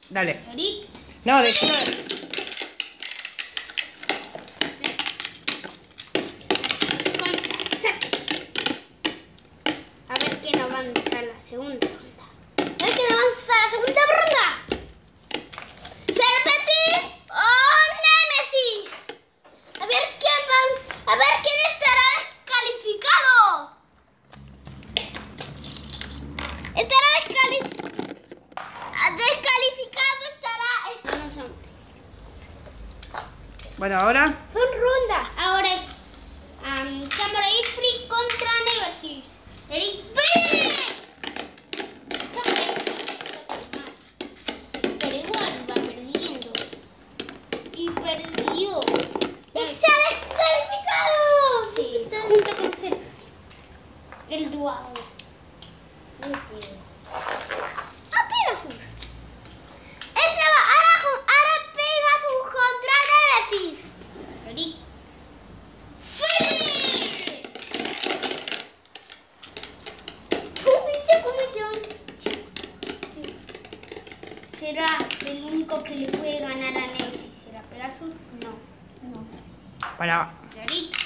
Dale. ¿Ready? No, de A ver quién avanza a la segunda ronda. A ver quién avanza a la segunda ronda. Serpentis o Némesis. A ver quién estará descalificado. Descalificado estará no son. Bueno, ahora. Son rondas. Ahora es Samurai Free contra Némesis. Ready? Pero igual va perdiendo. Y perdió. ¡Está descalificado! Sí, está junto con Serpentis. El Duao. ¡A Pegasus! ¡Es nueva! ¡Ahora Pegasus contra Némesis! Ready? ¿Será el único que le puede ganar a Némesis? ¿Será Pegasus? No. Para. Ready?